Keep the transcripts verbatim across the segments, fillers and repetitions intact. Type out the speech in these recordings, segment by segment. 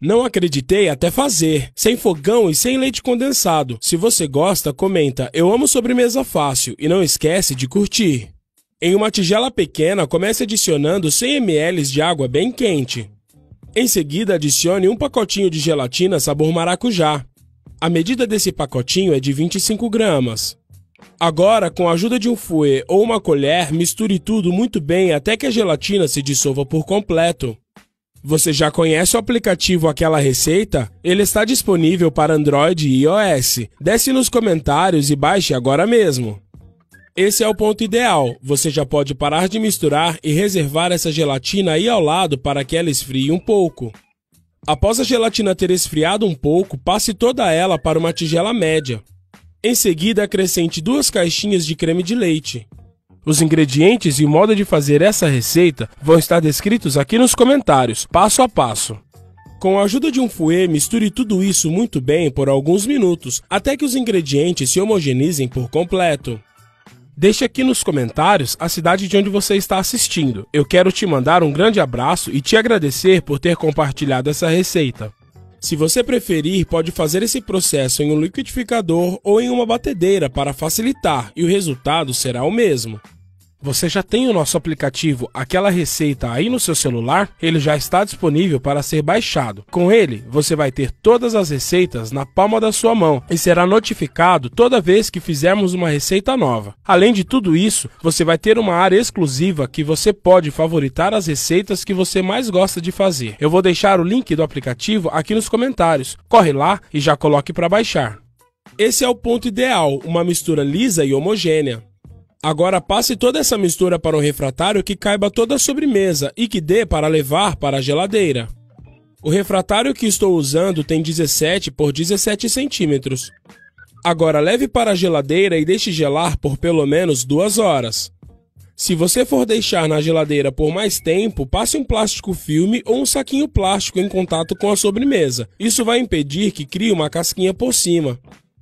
Não acreditei até fazer, sem fogão e sem leite condensado. Se você gosta, comenta, eu amo sobremesa fácil e não esquece de curtir. Em uma tigela pequena, comece adicionando cem mililitros de água bem quente. Em seguida, adicione um pacotinho de gelatina sabor maracujá. A medida desse pacotinho é de vinte e cinco gramas. Agora, com a ajuda de um fouet ou uma colher, misture tudo muito bem até que a gelatina se dissolva por completo. Você já conhece o aplicativo Aquela Receita? Ele está disponível para Android e iOS. Desce nos comentários e baixe agora mesmo. Esse é o ponto ideal. Você já pode parar de misturar e reservar essa gelatina aí ao lado para que ela esfrie um pouco. Após a gelatina ter esfriado um pouco, passe toda ela para uma tigela média. Em seguida, acrescente duas caixinhas de creme de leite. Os ingredientes e o modo de fazer essa receita vão estar descritos aqui nos comentários, passo a passo. Com a ajuda de um fouet, misture tudo isso muito bem por alguns minutos, até que os ingredientes se homogeneizem por completo. Deixe aqui nos comentários a cidade de onde você está assistindo. Eu quero te mandar um grande abraço e te agradecer por ter compartilhado essa receita. Se você preferir, pode fazer esse processo em um liquidificador ou em uma batedeira para facilitar e o resultado será o mesmo. Você já tem o nosso aplicativo Aquela Receita aí no seu celular? Ele já está disponível para ser baixado. Com ele, você vai ter todas as receitas na palma da sua mão e será notificado toda vez que fizermos uma receita nova. Além de tudo isso, você vai ter uma área exclusiva que você pode favoritar as receitas que você mais gosta de fazer. Eu vou deixar o link do aplicativo aqui nos comentários. Corre lá e já coloque para baixar. Esse é o ponto ideal, uma mistura lisa e homogênea. Agora passe toda essa mistura para um refratário que caiba toda a sobremesa e que dê para levar para a geladeira. O refratário que estou usando tem dezessete por dezessete centímetros. Agora leve para a geladeira e deixe gelar por pelo menos duas horas. Se você for deixar na geladeira por mais tempo, passe um plástico filme ou um saquinho plástico em contato com a sobremesa. Isso vai impedir que crie uma casquinha por cima.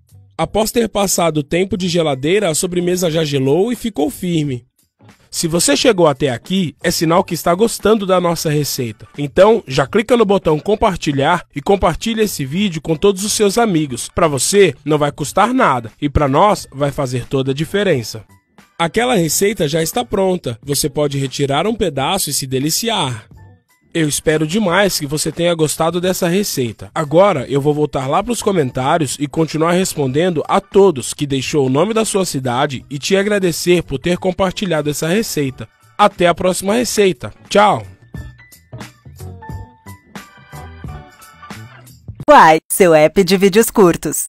Após ter passado o tempo de geladeira, a sobremesa já gelou e ficou firme. Se você chegou até aqui, é sinal que está gostando da nossa receita. Então, já clica no botão compartilhar e compartilha esse vídeo com todos os seus amigos. Para você, não vai custar nada e para nós, vai fazer toda a diferença. Aquela receita já está pronta. Você pode retirar um pedaço e se deliciar. Eu espero demais que você tenha gostado dessa receita. Agora eu vou voltar lá para os comentários e continuar respondendo a todos que deixou o nome da sua cidade e te agradecer por ter compartilhado essa receita. Até a próxima receita. Tchau! Uai, seu app de vídeos curtos.